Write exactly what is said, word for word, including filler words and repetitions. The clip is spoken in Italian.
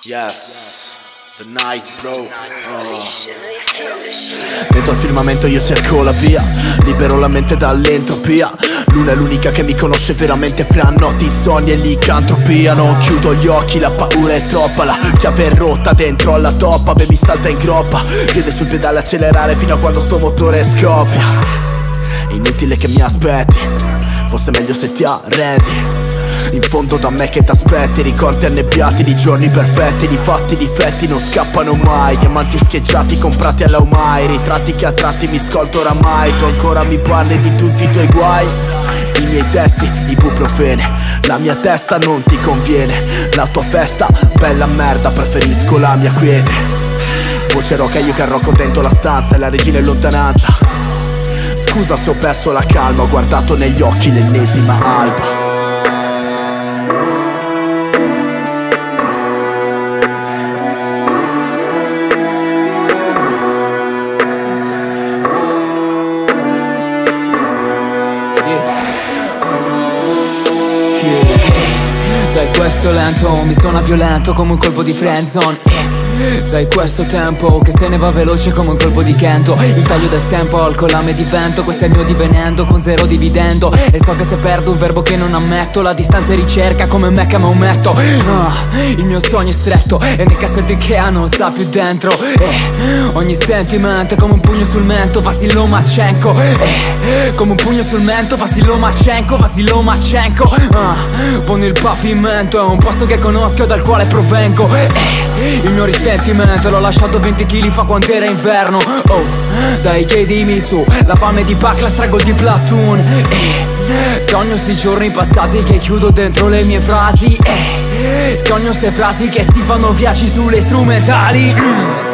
Yes, the night bro. Oh. Dentro al firmamento io cerco la via, libero la mente dall'entropia. Luna è l'unica che mi conosce veramente, fra notti, sogni e licantropia. Non chiudo gli occhi, la paura è troppa, la chiave è rotta dentro alla toppa. Baby salta in groppa, piede sul pedale accelerare fino a quando sto motore scoppia. Inutile che mi aspetti, forse meglio se ti arrendi. In fondo da me che t'aspetti, ricordi annebbiati di giorni perfetti, di fatti difetti non scappano mai. Diamanti scheggiati comprati alla Umai, ritratti che a tratti mi scolto oramai. Tu ancora mi parli di tutti i tuoi guai, i miei testi, ibuprofene. La mia testa non ti conviene, la tua festa, bella merda, preferisco la mia quiete. Voce roca io che arrocco dentro la stanza e la regina in lontananza. Scusa se ho perso la calma, ho guardato negli occhi l'ennesima alba. Sai questo lento mi suona violento come un colpo di friendzone. Sai questo tempo che se ne va veloce come un colpo di Kento. Il taglio del sample con lame di vento, questo è il mio divenendo con zero dividendo. E so che se perdo un verbo che non ammetto, la distanza è ricerca come me che maometto. ah, Il mio sogno è stretto e nei cassetti Ikea non sta più dentro. E ogni sentimento è come un pugno sul mento, Vasil Lomachenko. E come un pugno sul mento, Vasil Lomachenko, Vasil Lomachenko. ah, Pone il pavimento, è un posto che conosco e dal quale provengo. E il mio risentimento l'ho lasciato venti chili fa quando era inverno. Oh, dai chiedimi su, la fame di Pac, la struggle di Platoon. E sogno sti giorni passati che chiudo dentro le mie frasi. E sogno ste frasi che si fanno viaggi sulle strumentali. mm.